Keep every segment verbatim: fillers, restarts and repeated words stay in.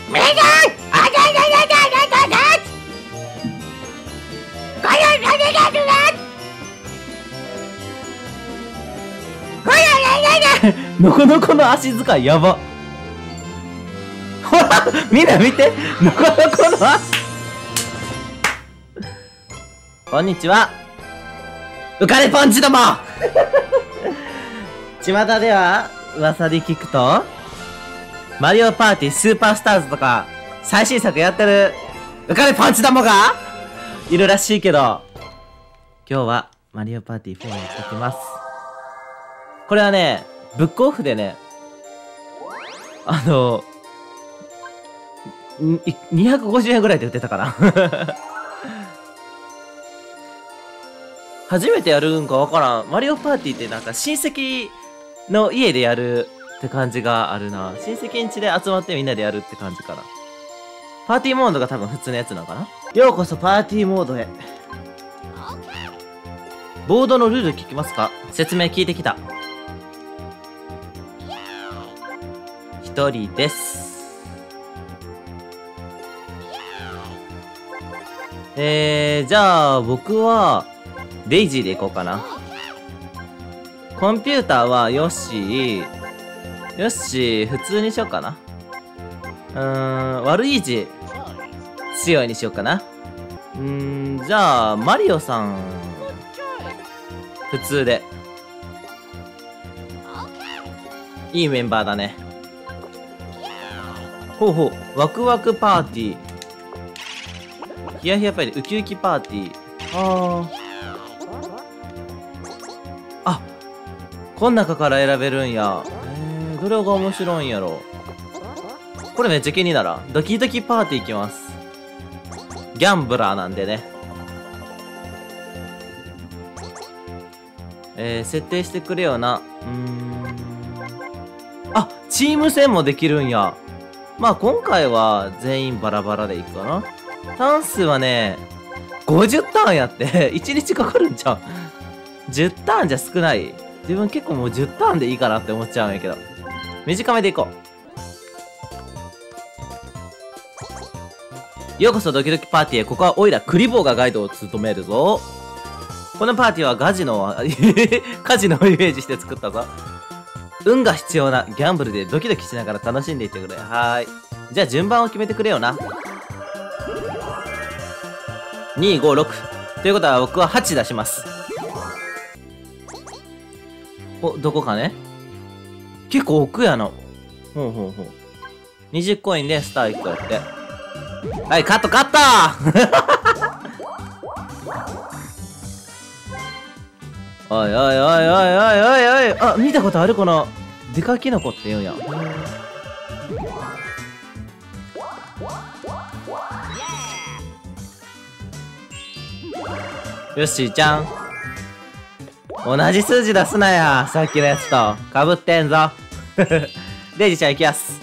皆さん、あたたたたたたたこの何がするこの何がのこのこの足使いやば。ほらみんな見て、のこのこの足。こんにちは、浮かれパンチども。巷では噂で聞くと、マリオパーティースーパースターズとか最新作やってる浮かれパンチどもがいるらしいけど、今日はマリオパーティーフォーをやってきます。これはね、ブックオフでね、あのにひゃくごじゅうえんぐらいで売ってたかな。初めてやるんかわからん。マリオパーティーってなんか親戚の家でやるって感じがあるな。親戚ん家で集まってみんなでやるって感じかな。パーティーモードが多分普通のやつなのかな。ようこそパーティーモードへ。ボードのルール聞きますか？説明聞いてきた。一人です。えー、じゃあ僕はデイジーでいこうかな。コンピューターはヨッシー、ヨッシー普通にしようかな。うーん、悪い字強いにしようかな。うーん、じゃあマリオさん普通で。いいメンバーだね。ほうほう、ワクワクパーティー、ヒヤヒヤパーティー、ウキウキパーティー。あーあ、こん中から選べるんや。えー、どれが面白いんやろ。これめっちゃ気にならん。ドキドキパーティーいきます。ギャンブラーなんでね。えー、設定してくれよな。うーん。あ、チーム戦もできるんや。まあ今回は全員バラバラでいくかな。ターン数はね、ごじゅうターンやって、いちにちかかるんちゃう？ じゅう ターンじゃ少ない？自分結構もうじゅうターンでいいかなって思っちゃうんやけど。短めでいこう。ようこそドキドキパーティーへ。ここはオイラクリボーがガイドを務めるぞ。このパーティーはガジの、カジノをイメージして作ったぞ。運が必要なギャンブルでドキドキしながら楽しんでいってくれ。はーい。じゃあ順番を決めてくれよな。に、ご、ろく。ということは僕ははち出します。お、どこかね？結構奥やな。ほうほうほう。にじゅうコインでスターいっこやって。はい、カットカットおいおいおいおいおいおいおい。あ、見たことあるこの、デカキノコって言うんや。よっしーちゃん。同じ数字出すなや。さっきのやつと。かぶってんぞ。デイジちゃんいきやす。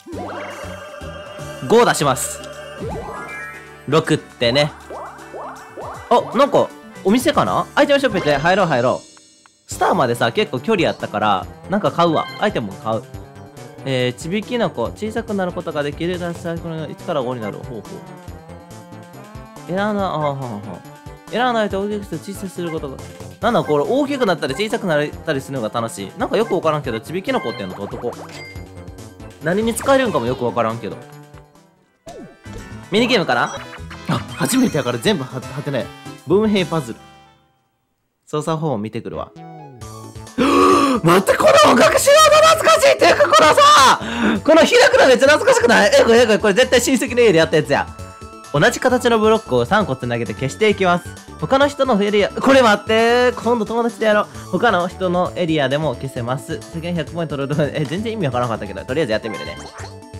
ご出します。ろくってね。あ、なんか、お店かな？アイテムショップで入ろう入ろう。スターまでさ、結構距離あったから、なんか買うわ。アイテム買う。えー、ちびきのこ。小さくなることができる。だし、これがいちからごになる。ほうほう。選んだ、あははは。選ばないと大きくして小さくすることが。なんだこれ、大きくなったり小さくなったりするのが楽しい。なんかよくわからんけど、ちびきのこっていうのと男。何に使えるんかもよくわからんけど。ミニゲームかなあ、初めてやから全部は、はてない。文平パズル。操作法を見てくるわ。待って、この音楽仕様が懐かしいっていうか、このさ、この開くのめっちゃ懐かしくない？え、これ、これ、これ絶対親戚の家でやったやつや。同じ形のブロックをさんこつなげて消していきます。他の人のエリア、これ待って、今度友達でやろう。他の人のエリアでも消せます。世間ひゃくポイント取る。え、全然意味わからなかったけど、とりあえずやってみるね。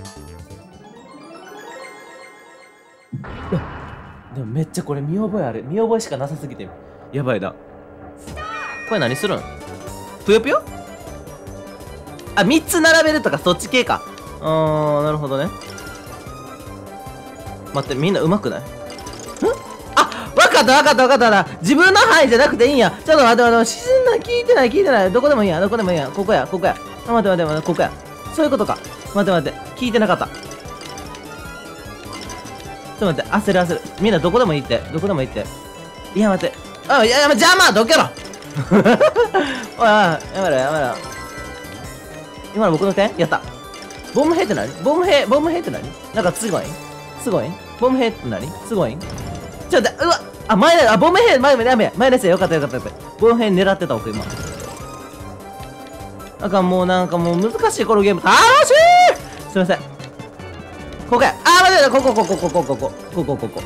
でもめっちゃこれ見覚えある。見覚えしかなさすぎてやばいな。これ何するん？ぷよぷよ？あ、みっつ並べるとかそっち系か。あー、なるほどね。待って、みんな上手くない？ん？あ、わかったわかったわかったな。自分の範囲じゃなくていいんや。ちょっと待って待って、自然な聞いてない聞いてない。どこでもいいや、どこでもいいや。ここや、ここや。あ、待って待って待って、ここや。そういうことか。待って待って、聞いてなかった。 と待って、焦る焦る。みんなどこでもいいって。どこでもいいって。いや、待って。あ、いや、やめ、邪魔どけろおいおい、やめろ、やめろ。今の僕の点やった。ボム兵って何？ボム兵、ボム兵って何？なんかすごいすごいボム兵って何？すごいちょっと、うわあ、前だ、あ、ボム兵、前、前、前、前ですよ。よかったよかったよかった。ボム兵狙ってた僕今。なんかもうなんかもう難しいこのゲーム。楽しい！すいません。ここや。あー、待って、ここ、ここ、ここ、ここ、ここ、ここ、ここ、ここ。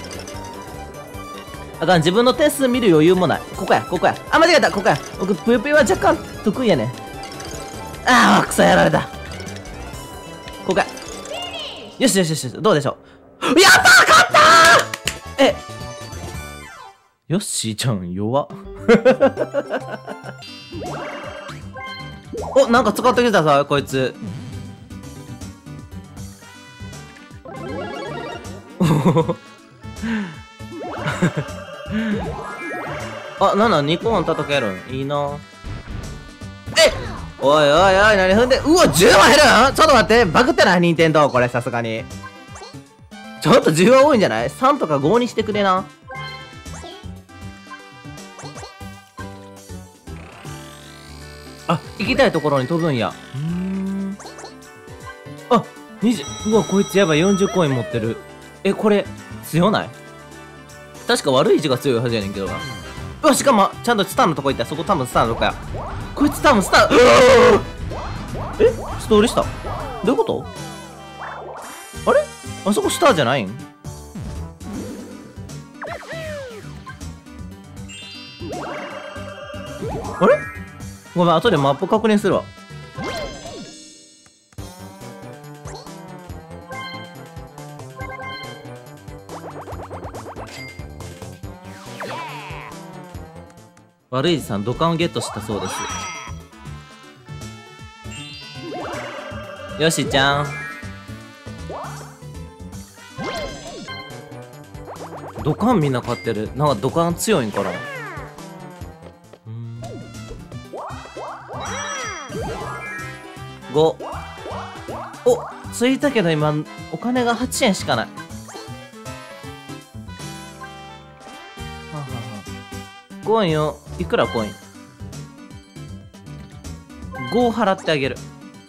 あかん、自分の点数見る余裕もない。ここや、ここや。あ、間違えた、ここや。僕、ぷよぷよは若干得意やねん。あー、クソやられた。ここや。よしよしよし、どうでしょう。やったー、勝ったー！え、よっしーちゃん、弱っ。お、なんか使ってきたさ、こいつ。あ、なんなん、にコーン叩けるんいいな。え、おいおいおい、何踏んで、うわ、じゅうまん減るん？ちょっと待って、バグってない任天堂これ、さすがに。ちょっとじゅうは多いんじゃない？ さん とかごにしてくれな。あ、行きたいところに飛ぶんや。うーん。あ、にじゅう、うわ、こいつやばい、よんじゅうコイン持ってる。え、これ、強ない？確か悪い位置が強いはずやねんけどな。うわ、しかも、ちゃんとスターのとこ行った。そこ多分スターのとこや。こいつ多分スター、え？ストーリーした？どういうこと？あれ？あそこスターじゃないん？あれ？ごめん、後でマップ確認するわ。悪いさん、土管をゲットしたそうです。よしちゃん。土管みんな買ってる。なんか土管強いんかな。ご。お、ついたけど今、お金がはちえんしかない。はあ、はあはあ、コインを、いくらコイン ?ご を払ってあげる。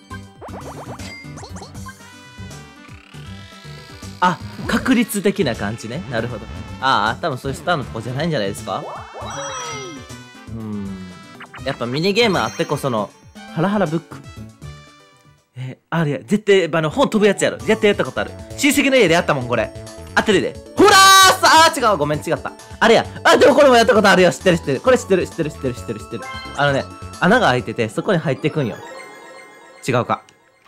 あ、確率的な感じね。なるほど。ああ、多分そういうスターのとこじゃないんじゃないですか。うーん。やっぱミニゲームあってこその、ハラハラブック。えー、あれや、絶対、あの、本飛ぶやつやろ。絶対やったことある。親戚の家でやったもん、これ。当てるで。ほらーさあー、違う。ごめん、違った。あれや。あ、でもこれもやったことあるよ。知ってる、知ってる。これ知ってる、知ってる、知ってる、知ってる、知ってる。あのね、穴が開いてて、そこに入ってくんよ。違うか。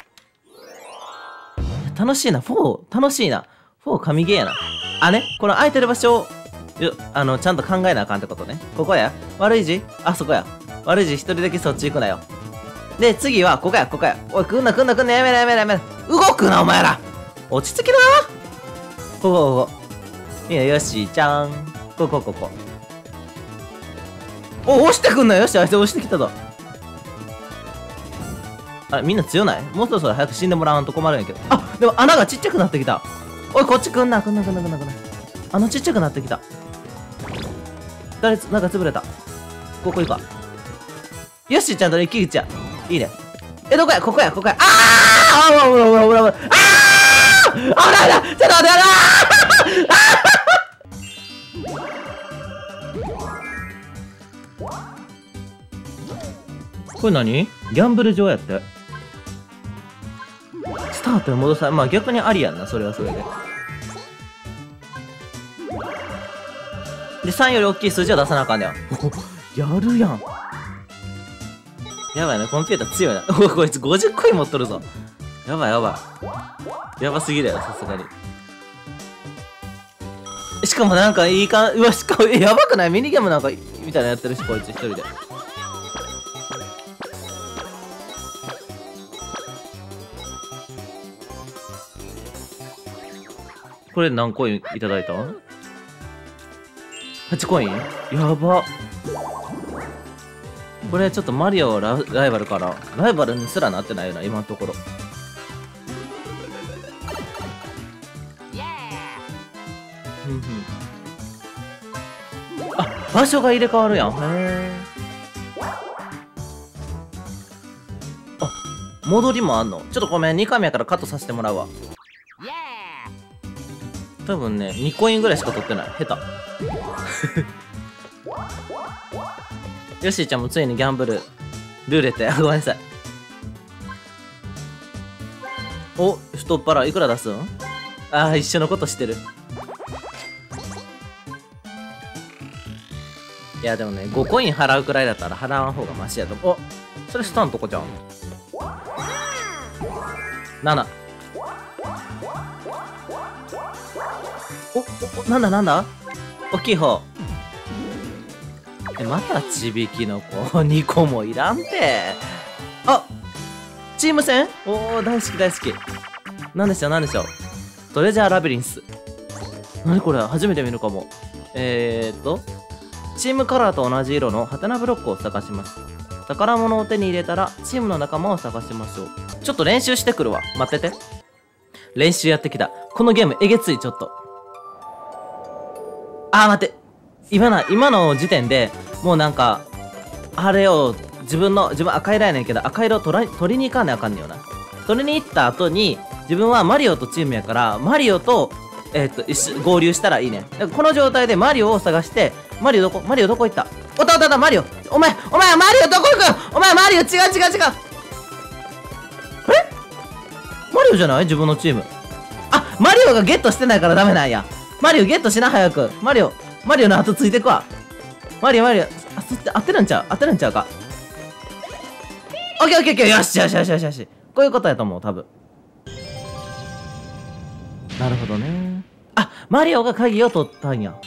楽しいな。フォー、楽しいな。フォー、神ゲーやな。あ、ね、この空いてる場所を、よ、あの、ちゃんと考えなあかんってことね。ここや。悪い字？あ、そこや。悪い字一人だけそっち行くなよ。で、次は、ここや、ここや。おい、来んな、来んな、来んな、やめろ、やめろ、やめろ。動くな、お前ら。落ち着きな。ここ、ここ。いいね、よし、ちゃん。ここ、ここ。お、押してくんなよ。よし、あいつ押してきたぞ。あれ、みんな強ない？もうそろそろ早く死んでもらわんと困るんやけど。あ、でも穴がちっちゃくなってきた。おい、こっち来んな、来んな、来んな、来んな、来んな。穴ちっちゃくなってきた。誰、なんか潰れた。ここ行こう。よし、ちゃんと一騎打ちや。いいね。え、どこや、ここや、ここや。あーあーほらほらほらほら。あーあららちょっと待って、あーこれ何？ギャンブル場やって。スタートに戻さ、まあ逆にありやんな、それはそれで。で、さんより大きい数字は出さなあかんねや。やるやん。やばいな、コンピューター強いな。おこいつごじゅっコイン持っとるぞ。やばいやばい。やばすぎだよ、さすがに。しかもなんかいいかん、うわ、しかも、え、やばくない？ミニゲームなんか、みたいなのやってるし、こいつ一人で。これ何コインいただいた？ はち コイン？やば。これちょっとマリオラライバルから、ライバルにすらなってないよな、今のところ。 ふんふん。あ、場所が入れ替わるやん。へえ。あ、戻りもあんの。ちょっとごめん、にかいめやからカットさせてもらうわ。多分ね、にコインぐらいしか取ってない。下手。ヨッシーちゃんもついにギャンブル、ルーレットや。ごめんなさい。お、太っ腹いくら出すん？ああ、一緒のことしてる。いやでもね、ごコイン払うくらいだったら払わん方がマシやと思う。お、それスタンとこちゃん。なな。お、お、なんだなんだ大きい方。え、またちびきの子。にこもいらんて。あ、チーム戦？おー、大好き大好き。なんでしょうなんでしょう。トレジャーラビリンス。なにこれ初めて見るかも。えーっと、チームカラーと同じ色のハテナブロックを探します。宝物を手に入れたら、チームの仲間を探しましょう。ちょっと練習してくるわ。待ってて。練習やってきた。このゲームえげつい、ちょっと。あー、待って。今な、今の時点でもうなんか、あれを、自分の、自分赤色やねんけど、赤色取ら取りに行かんねあかんねんよな。取りに行った後に、自分はマリオとチームやから、マリオと、えー、っと、一緒、合流したらいいねん。だからこの状態でマリオを探して、マリオどこマリオどこ行った？おったおったおった、マリオお前、お前、マリオどこ行く？お前、マリオ違う違う違う。え？マリオじゃない？自分のチーム。あ、マリオがゲットしてないからダメなんや。マリオゲットしな、早く。マリオ、マリオの後ついてくわ。マリオ、マリオ、あ、そって合ってるんちゃう合ってるんちゃうか。オッケーオッケーオッケー、よしよしよしよしよし。こういうことやと思う、多分。なるほどね。あ、マリオが鍵を取ったんや。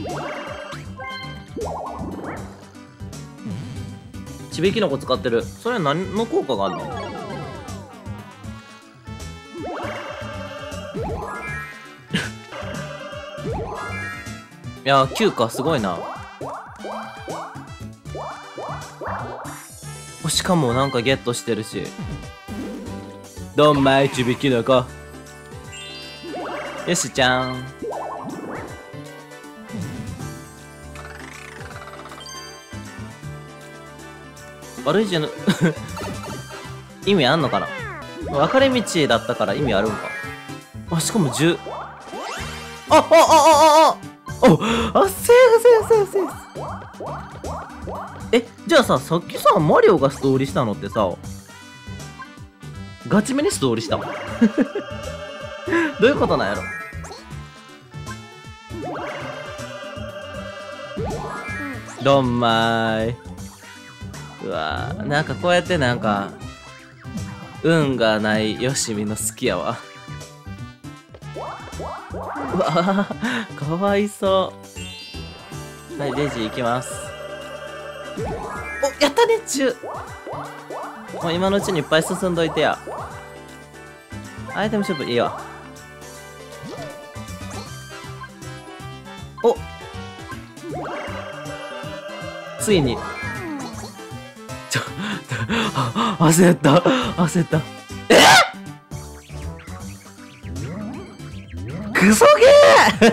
ちびきのこ使ってる。それは何の効果があるの？いやー、きゅうか、すごいな。お、しかもなんかゲットしてるし。どんまいちびきの子。よしちゃん。悪いじゃぬ意味あんのかな。分かれ道だったから意味あるんか。あ、しかもじゅう。あ、あ、あ、あ、あ、あ、あ、セーフセーフセーフセーフ。え、じゃあさ、さっきさ、マリオが素通りしたのってさ、ガチめに素通りしたのどういうことなんやろ。どんまーい。うわー、なんかこうやってなんか、運がないよしみの好きやわ。うわー、かわいそう。はい、レジ行きます。お、やったね、中。もう今のうちにいっぱい進んどいてや。アイテムショップいいわ。お、ついに。ちょ、焦った、焦った。えっクソゲ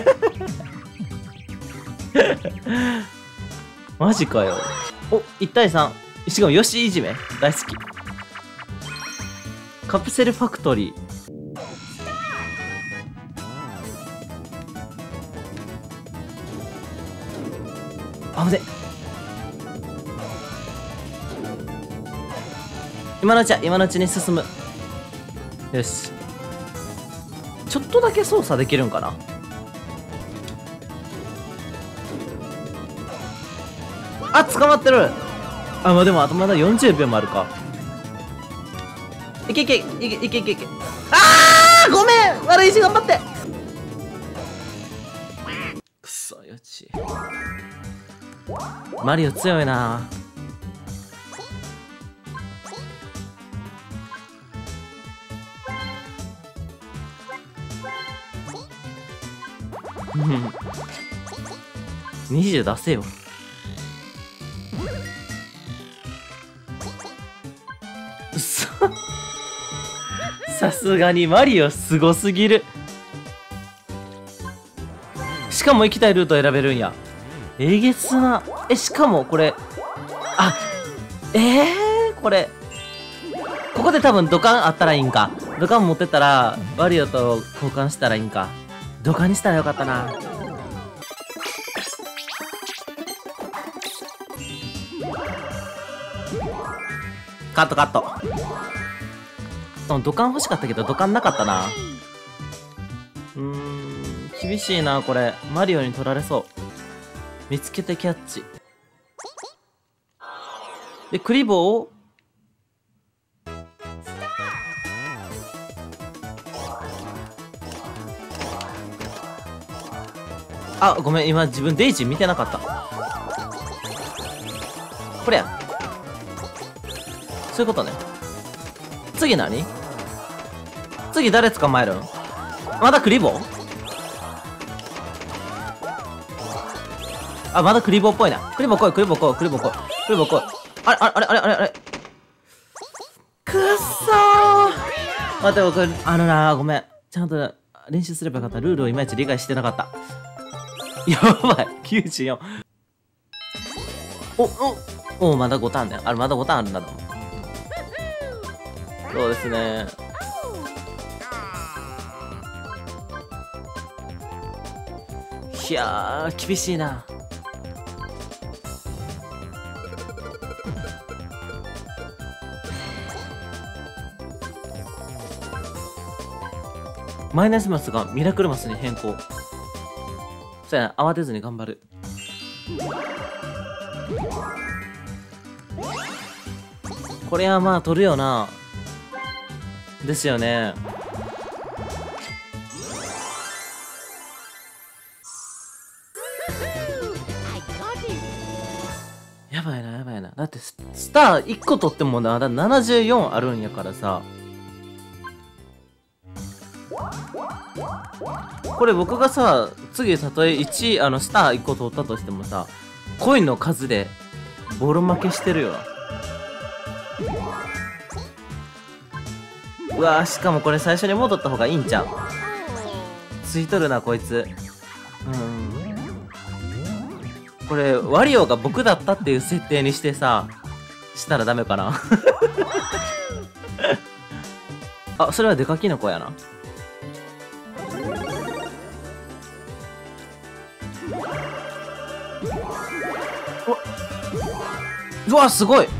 ーマジかよ。お、いちたいさん。しかもよしいじめ大好き。カプセルファクトリー。あぶね。今のうちは今のうちに進む。よし。ちょっとだけ操作できるんかな。あ、捕まってる。あ、まあでもあとまだよんじゅうびょうもあるか。いけいけいけいけいけいけいけ。あー、ごめん、悪い石頑張って。くそよち。マリオ強いな。にじゅう出せよ。うそさすがにマリオすごすぎる。ししかも行きたいルート選べるんや。えげつな。え、しかもこれ、あ、えー、これ、ここで多分土管あったらいいんか。土管持ってったら、ワリオと交換したらいいんか。土管にしたらよかったな。カットカット。土管欲しかったけど土管なかったな。うーん、厳しいな、これ。マリオに取られそう。見つけてキャッチ。で、クリボーをあ、ごめん、今自分デイジー見てなかった。これや。そういうことね。次何？次誰捕まえるん？まだクリボー？あ、まだクリボーっぽいな。クリボー来い、クリボー来い、クリボー来い。クリボー来い。あれ、あれ、あれ、あれ、あれ。くっそー。待って、僕、あのな、ごめん。ちゃんと練習すればよかった。ルールをいまいち理解してなかった。やばい。きゅうじゅうよん。お、お、お、まだごターンね。あれ、まだごターンあるんだ。そうですね。いやー、厳しいな。マイナスマスがミラクルマスに変更。そうやな、慌てずに頑張る。これはまあ取るよな。ですよね。やばいな、やばいな。だってス、スターいっこ取ってもまだななじゅうよんあるんやからさ。これ僕がさ、次たとえいちあのスターいっこ取ったとしてもさ、コインの数でボロ負けしてるよな。うわー、しかもこれ最初に戻った方がいいんちゃう？ついとるなこいつ。うん、これワリオが僕だったっていう設定にしてさ、したらダメかな。あ、それはデカキノコやな。うわ、すごい。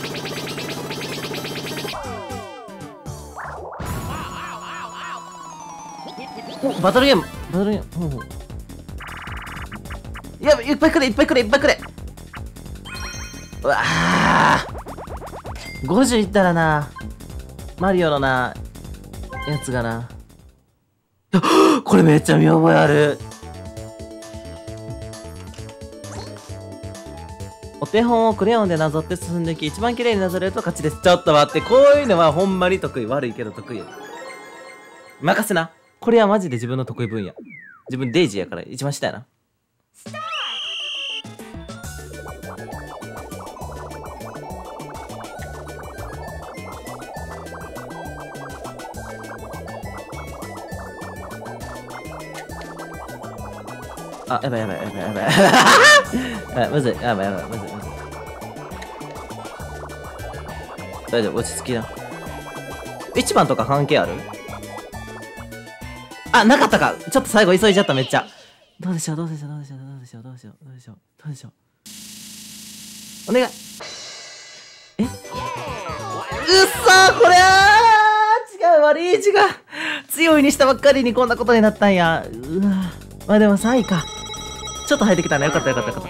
お、バトルゲーム、バトルゲーム。ほうほう。やばい、いっぱいくれ、いっぱいくれ、いっぱいくれ。うわあ、ごじゅういったらな、マリオのな、やつがな。これめっちゃ見覚えある。お手本をクレヨンでなぞって進んでいき、一番綺麗になぞれると勝ちです。ちょっと待って、こういうのはほんまに得意。悪いけど得意。任せな。これはマジで自分の得意分野。自分デイジーやから一番下やな。あ、やばいやばいやばいやばい。あ、むずい。やばいやばい。むずいむずい。大丈夫、落ち着きな。一番とか関係ある？あ、なかったか。ちょっと最後急いじゃった、めっちゃ。どうでしょう、どうでしょう、どうでしょう、どうでしょう、どうでしょう、どうでしょう、どうでしょう。お願い。え？うっそー、これー違う、悪い、違う。強いにしたばっかりにこんなことになったんや。うわ。まあでもさんいか。ちょっと入ってきたね。よかったよかったよかった。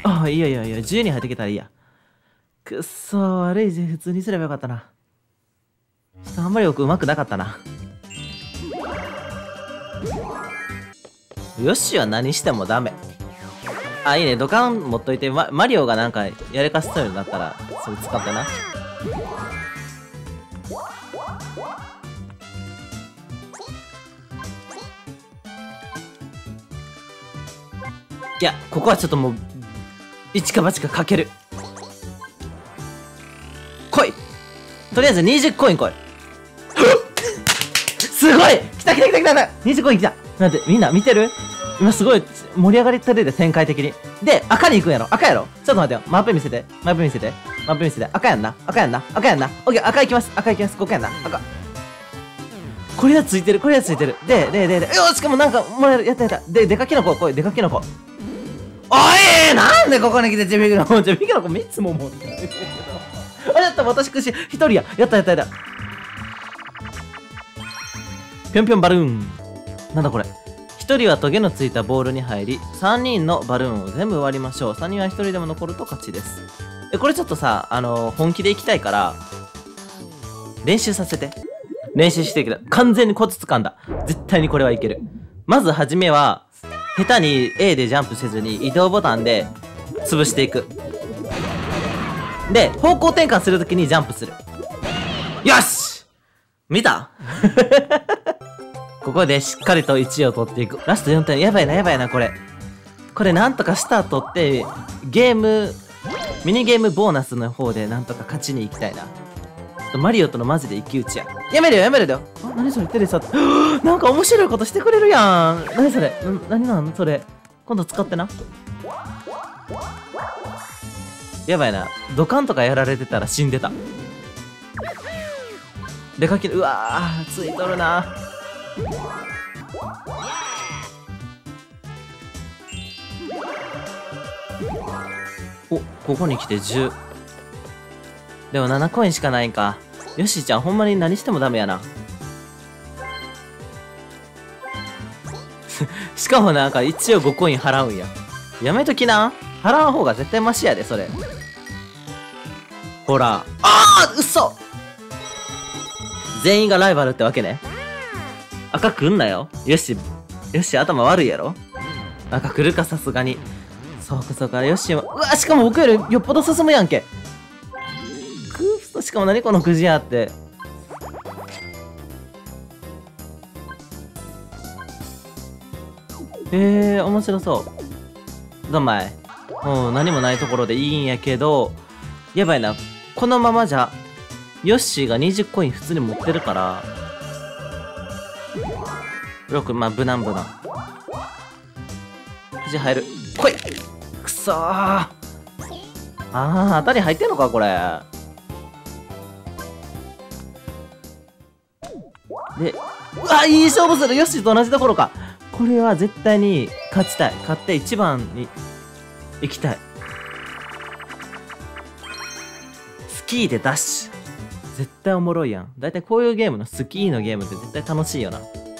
ああ、いいやいやいや、じゅうに入ってきたらいいや。くっそー、悪いぜ。普通にすればよかったな。ちょっとあんまりよくうまくなかったな。ヨッシーは何してもダメ。あ、いいね。土管持っといて、マ, マリオがなんかやらかしそうになったら、それ使ってな。いや、ここはちょっともう、一か八かかける。来い！とりあえずにじゅうコイン来い。すごい！来た来た来た来た来た！ にじゅうコイン来た！なんて、みんな見てる？ 今すごい盛り上がりってるで、展開的に。で、赤に行くんやろ。赤やろ。ちょっと待ってよ。マップ見せて。マップ見せて。マップ見せて。赤やんな。赤やんな。赤やんな。オッケー、赤行きます。赤行きます。ここやんな。赤。これはついてる。これはついてる。で、で、で、で。よしかもなんか、もらえる。やったやった。で、デカキノコ。これ、デカキノコ。おいなんでここに来てジェビキノコ。ジェビキノコみっつも持ってる。あ、やった。私くし、一人や。やったやったやった。ぴょんぴょんバルーン。なんだこれ。ひとりはトゲのついたボールに入り、さんにんのバルーンを全部割りましょう。さんにんはひとりでも残ると勝ちです。え、これちょっとさ、あのー、本気でいきたいから、練習させて。練習していく。完全にコツ掴んだ。絶対にこれはいける。まずはじめは、下手に A でジャンプせずに移動ボタンで潰していく。で、方向転換するときにジャンプする。よし見たここでしっかりといちいを取っていく。ラストよんてん。やばいな、やばいな、これ。これなんとかスタートって、ゲーム、ミニゲームボーナスの方でなんとか勝ちに行きたいな。ちょっとマリオとのマジで一騎打ちや。やめるよ、やめるよ。あ、何それ、テレサって。なんか面白いことしてくれるやん。何それ。ん、何なんそれ。今度使ってな。やばいな。ドカンとかやられてたら死んでた。でかき、うわー、ついとるな。お、ここに来てじゅう。でもななコインしかないんか。よしちゃん、ほんまに何してもダメやな。しかもなんか一応ごコイン払うんや。やめときな。払う方が絶対マシやで、それ。ほら。あー、嘘。全員がライバルってわけね。赤くんなよ。よし。よし、頭悪いやろ。赤くるか、さすがに。そうか、そうか。よし。うわ、しかも僕よりよっぽど進むやんけ。クープス、しかも何このくじやって。えー、面白そう。どんまい。もう何もないところでいいんやけど、やばいな。このままじゃ、ヨッシーがにじゅうコイン普通に持ってるから、ろく、まあ、無難無難。くじ入る。来いくそー。あー、当たり入ってんのか、これ。で、うわ、いい勝負する。ヨッシーと同じところか。これは絶対に勝ちたい。勝って一番に行きたい。スキーでダッシュ。絶対おもろいやん。だいたいこういうゲームのスキーのゲームって絶対楽しいよな。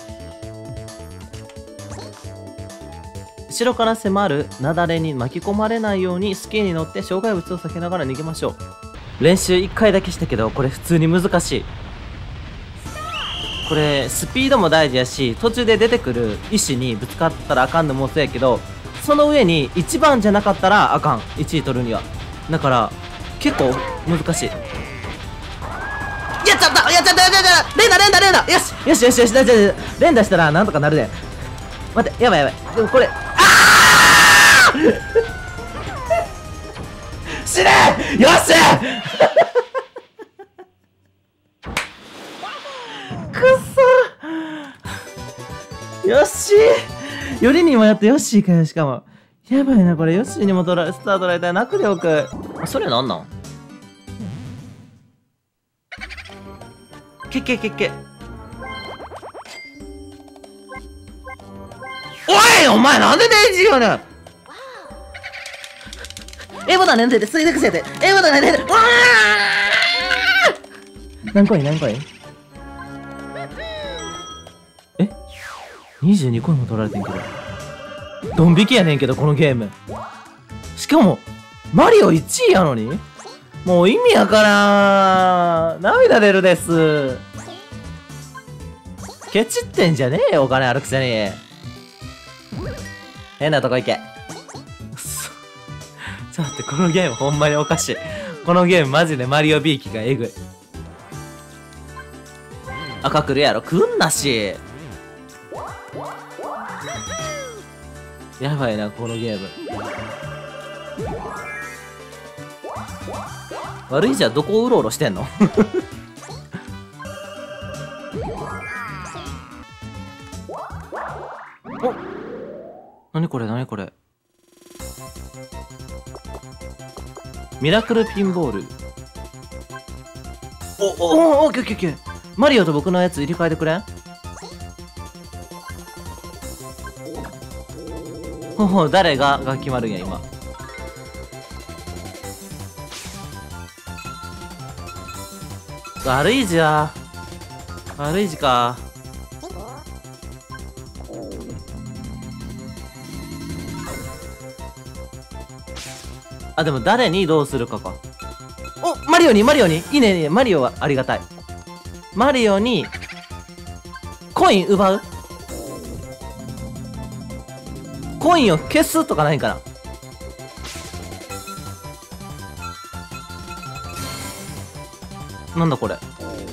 後ろから迫る雪崩に巻き込まれないようにスキーに乗って障害物を避けながら逃げましょう。練習いっかいだけしたけど、これ普通に難しい。これスピードも大事やし、途中で出てくる石にぶつかったらあかんのもそうやけど、その上にいちばんじゃなかったらあかん。いちい取るには。だから結構難しい。やっちゃったやっちゃったやっちゃった連打連打連打よしよしよしよしだじゃ連打したらなんとかなるで。待って、やばいやばい。でもこれ、ああ死ねよしくっそよっしーよりにもやってよっしーかよ。しかもやばいなこれ。よっしーにも取らスタートられたら握力。それなんなんけけけけ。おいお前なんでデイジーよねん。A ボタン連打で水力せて A ボタン連打でわー何コイン何コインえ ?にじゅうに コインも取られてんけど。ドン引きやねんけどこのゲーム。しかもマリオいちいやのにもう意味やからん。涙出るです。ケチってんじゃねえよお金あるくせに。変なとこ行け。ちょっと待って、このゲームほんまにおかしい。このゲームマジでマリオビーキがえぐい。赤来るやろ。来んなし。やばいな、このゲーム。悪いじゃん、どこをうろうろしてんのおなにこれなにこれ。ミラクルピンボール。おおおオッケーオッケーオッケー。マリオと僕のやつ入れ替えてくれん？ほほ、誰がが決まるんや今。悪い字や。悪い字か。あ、でも誰にどうするかか。お、マリオにマリオにいいねいいね。マリオはありがたい。マリオにコイン奪う？コインを消すとかないかな。なんだこれ。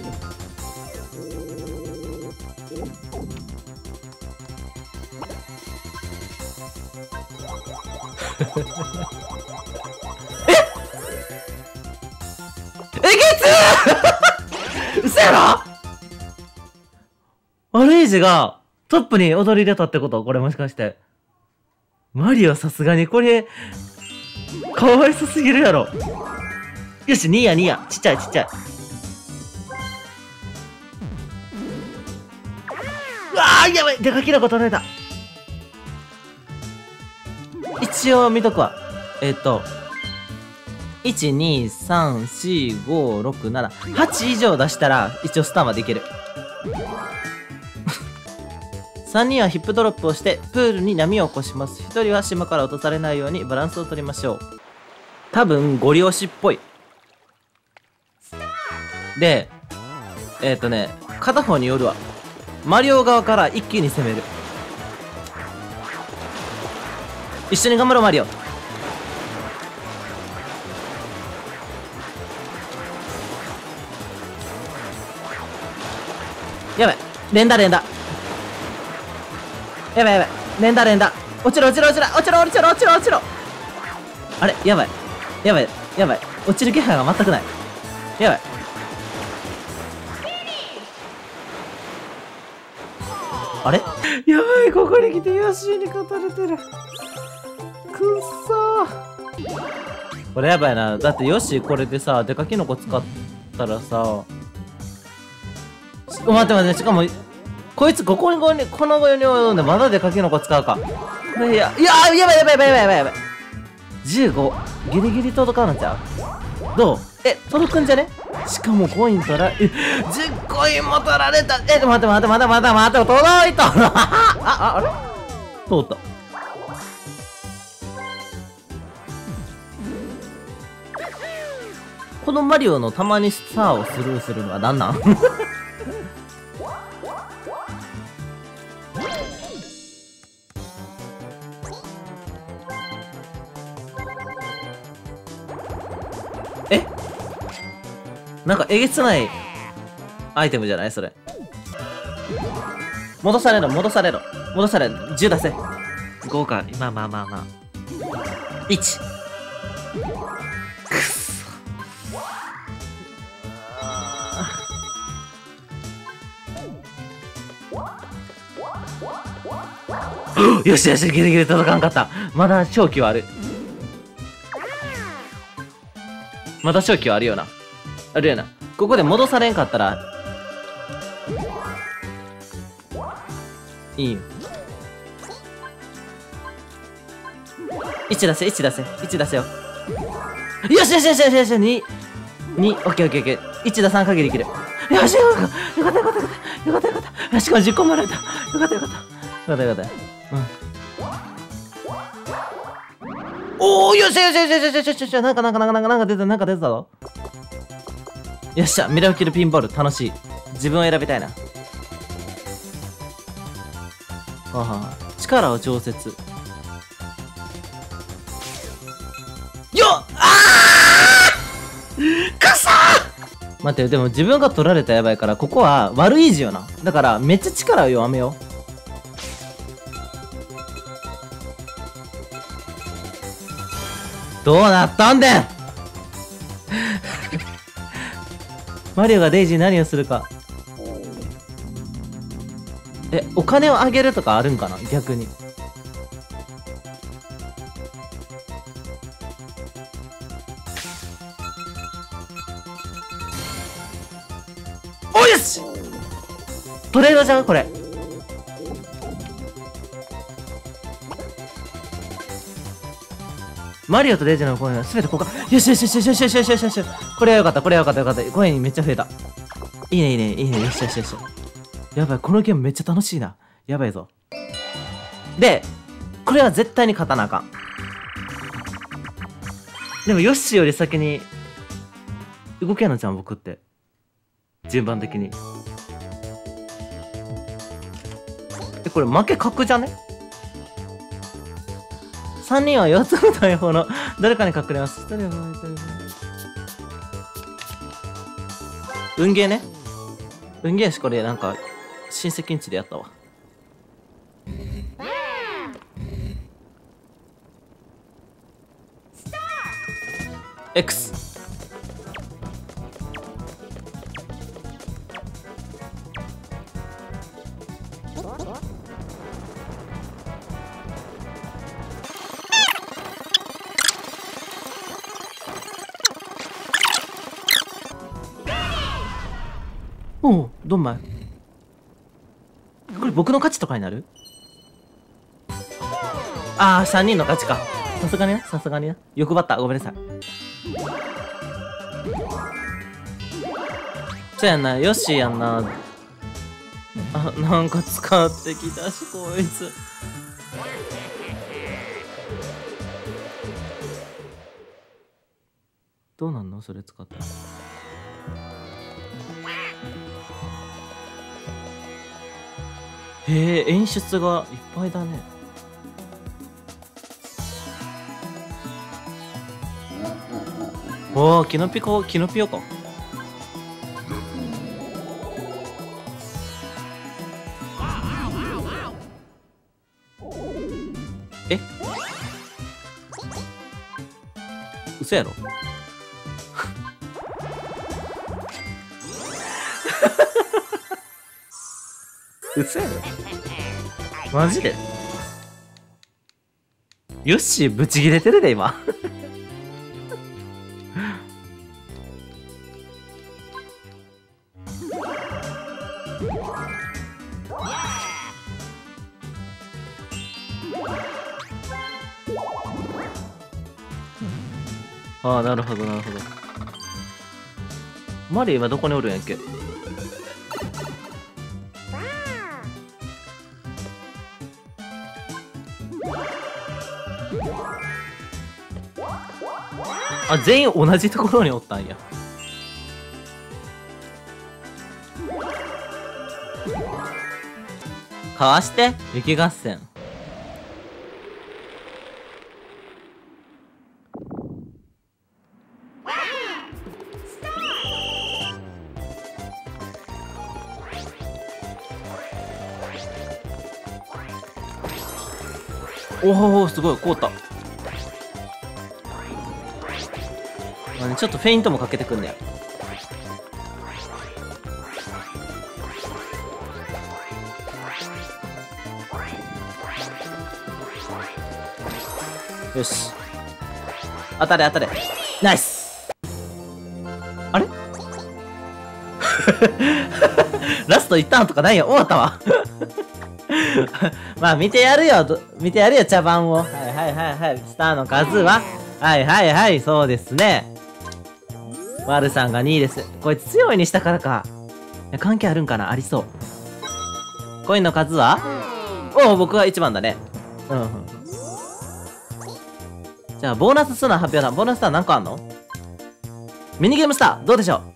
ええげつうそやろ。悪い字がトップに踊り出たってこと？これもしかして。マリオさすがにこれ、かわいそすぎるやろ。よし、にやにや。ちっちゃいちっちゃい。うわー、やばい、でかきのこ取られた。一応見とくわ。えっと、いち、に、さん、よん、ご、ろく、なな、はち以上出したら、一応スターまでいける。さんにんはヒップドロップをしてプールに波を起こします。ひとりは島から落とされないようにバランスを取りましょう。多分ゴリ押しっぽい。で、えっとね、片方によるわ。マリオ側から一気に攻める。一緒に頑張ろうマリオ。やばい、連打連打。やばいやばい、連打連打。落ちろ落ちろ落ちろ落ちろ落ちろ落ちろ落ちろ。あれ、やばいやばいやばい、落ちる気配が全くない。やばい。あれ、やばい、ここに来てヨッシーに勝たれてる。くっそー、これやばいな。だってヨッシーこれでさ、デカキノコ使ったらさ、待って待って、しかもこいつここにこにこの後に及んでまだでかきのこ使うか。いやいや、やばいやばいやばいやばいやばいやばい。じゅうごギリギリ届かんのちゃう？どう？え、届くんじゃね？しかもコイン取られ、え、じゅうコインも取られた。え、待って待って待って待って待って、届いた。ああ、あれ？通った。このマリオのたまにスターをスルーするのは何なん？え、なんかえげつないアイテムじゃないそれ。戻されろ戻されろ戻されろ。じゅう出せ。ごか。まあまあまあまあ。いち。くっそ。よしよし、ギリギリ届かんかった。まだ勝機はある。まだ勝機はあるよな。あるよな。ここで戻されんかったらいいよ。いち出せいち出せいち出せよ。よしよしよしよしよし。ににオッケーオッケーオッケー。いち出さん限り切る。よしよかったよかったよかったよかったよかったよかった。よし、これじゅっこもらえた。よかったよかったよかったよかった。うん。おお、よしよしよしよしよしよしよし。なんかなんかなんかなんかなんか出たなんか出たぞ。よっしゃ、ミラクルピンボール楽しい。自分を選びたいな。はは、力を調節。よっ、あーくそー。待って、でも自分が取られたらやばいから、ここは悪い字よな。だからめっちゃ力を弱めよう。どうなったんだんマリオがデイジー何をするか。え、お金をあげるとかあるんかな逆に。 トレードじゃんこれ。マリオとレイジのコインは全て交換。よしよしよしよしよしよしよしよしよし。これはよかった、これはよかったよかった。コインめっちゃ増えた。いいねいいねいいね。よしよしよし。やばい、このゲームめっちゃ楽しいな。やばいぞ。で、これは絶対に勝たなあかん。でもヨッシーより先に動けんのじゃん、僕って。順番的に。え、これ負け確じゃね？さんにんはよっつの大砲の誰かに隠れます。ひとりは運ゲーね。運ゲーしこれなんか親戚んちでやったわ。X。おう、どんまい。これ僕の勝ちとかになる？ああ、さんにんの勝ちか。さすがにな、さすがにな。欲張った。ごめんなさい。そうやんな、ヨッシーやんな。あ、なんか使ってきたし、こいつ。どうなんのそれ使ったら。へえ、演出がいっぱいだね。おお、キノピコ、キノピオか。え、嘘やろ。嘘やろ。マジでヨッシーブチギレてるで今。ああ、なるほどなるほど。マリーはどこにおるんやっけ。あ、全員同じところにおったんや。かわして雪合戦。おお、すごい、凍った。まあね、ちょっとフェイントもかけてくんねや。よし。当たれ当たれ。ナイス。あれラストいったんとかないよ。終わったわ。まあ見てやるよ。見てやるよ、茶番を。はいはいはいはい。スターの数ははいはいはい、そうですね。ワルさんがにいです。こいつ強いにしたからか。いや、関係あるんかな。ありそう。コインの数はおお、僕はいちばんだね。うん、うん。じゃあ、ボーナス数の発表だ。ボーナススター何個あんの？ミニゲームスター、どうでしょう？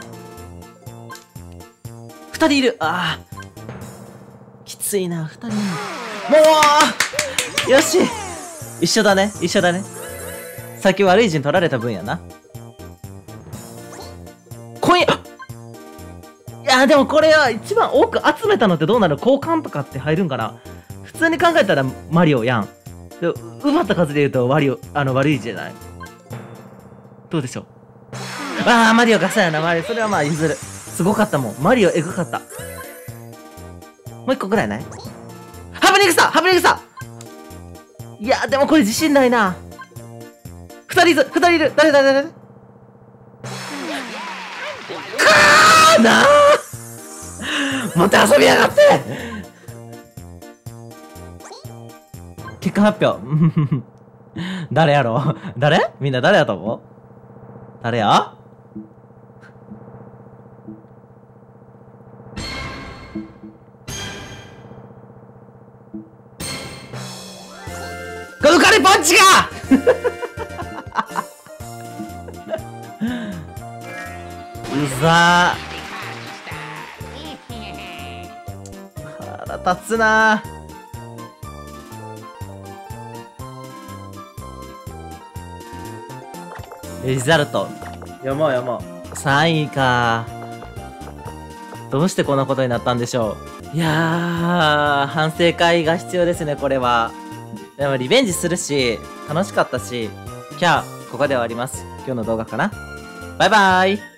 ふたりいる。ああ。きついな、ふたりいる。もうよし一緒だね、一緒だね。さっき悪い陣取られた分やな。コイン、いや、でもこれは一番多く集めたのってどうなる？交換とかって入るんかな？普通に考えたらマリオやん。で奪った数で言うとワリオ、あの悪いじゃない。どうでしょう。ああ、マリオがそうやな、マリオ。それはまあ譲る。すごかったもん。マリオエグかった。もう一個ぐらいない？ハプニングスター、ハプニングスター。いや、でもこれ自信ないな。二人ず、二人いる。誰誰誰？かーなーもてあそびやがって。結果発表。誰やろう誰みんな誰やと思う？誰や？この彼パンチがうざー。腹立つなー。リザルト読もう読もう。さんいか。どうしてこんなことになったんでしょう。いやー、反省会が必要ですね、これは。でもリベンジするし、楽しかったし、じゃあ、ここで終わります。今日の動画かな。バイバーイ。